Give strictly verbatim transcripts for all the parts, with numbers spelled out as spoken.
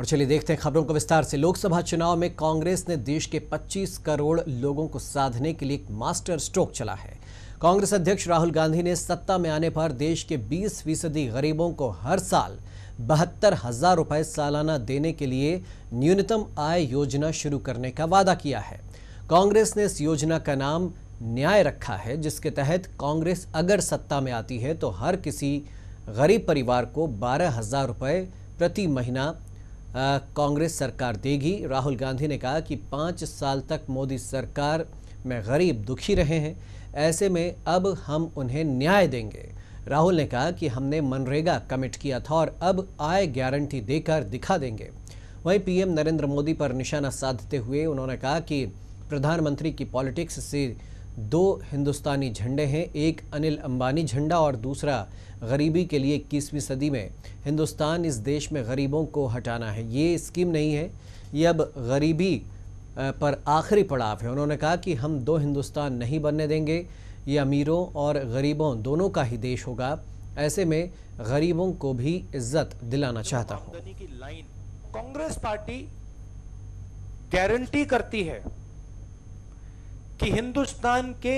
और चलिए देखते हैं खबरों को विस्तार से। लोकसभा चुनाव में कांग्रेस ने देश के पच्चीस करोड़ लोगों को साधने के लिए एक मास्टर स्ट्रोक चला है। कांग्रेस अध्यक्ष राहुल गांधी ने सत्ता में आने पर देश के बीस फीसदी गरीबों को हर साल बहत्तर हजार रुपए सालाना देने के लिए न्यूनतम आय योजना शुरू करने का वादा किया है। कांग्रेस ने इस योजना का नाम न्याय रखा है, जिसके तहत कांग्रेस अगर सत्ता में आती है तो हर किसी गरीब परिवार को बारह हजार रुपए प्रति महीना कांग्रेस सरकार देगी। राहुल गांधी ने कहा कि पाँच साल तक मोदी सरकार में गरीब दुखी रहे हैं, ऐसे में अब हम उन्हें न्याय देंगे। राहुल ने कहा कि हमने मनरेगा कमिट किया था और अब आय गारंटी देकर दिखा देंगे। वहीं पीएम नरेंद्र मोदी पर निशाना साधते हुए उन्होंने कहा कि प्रधानमंत्री की पॉलिटिक्स से दो हिंदुस्तानी झंडे हैं, एक अनिल अंबानी झंडा और दूसरा गरीबी के लिए इक्कीसवीं सदी में हिंदुस्तान इस देश में गरीबों को हटाना है। ये स्कीम नहीं है, ये अब गरीबी पर आखिरी पड़ाव है। उन्होंने कहा कि हम दो हिंदुस्तान नहीं बनने देंगे, ये अमीरों और गरीबों दोनों का ही देश होगा। ऐसे में गरीबों को भी इज्जत दिलाना चाहता हूँ। कांग्रेस पार्टी गारंटी करती है कि हिंदुस्तान के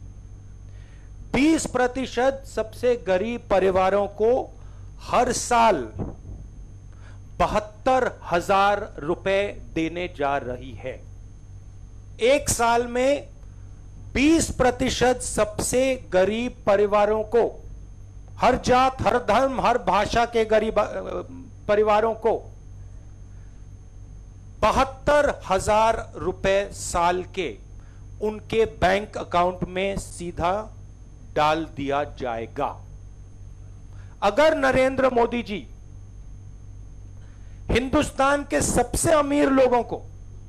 बीस प्रतिशत सबसे गरीब परिवारों को हर साल बहत्तर हजार रुपए देने जा रही है। एक साल में बीस प्रतिशत सबसे गरीब परिवारों को, हर जात, हर धर्म, हर भाषा के गरीब परिवारों को बहत्तर हजार रुपए साल के उनके बैंक अकाउंट में सीधा डाल दिया जाएगा। अगर नरेंद्र मोदी जी हिंदुस्तान के सबसे अमीर लोगों को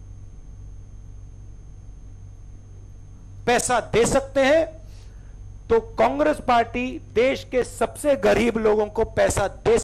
पैसा दे सकते हैं, तो कांग्रेस पार्टी देश के सबसे गरीब लोगों को पैसा दे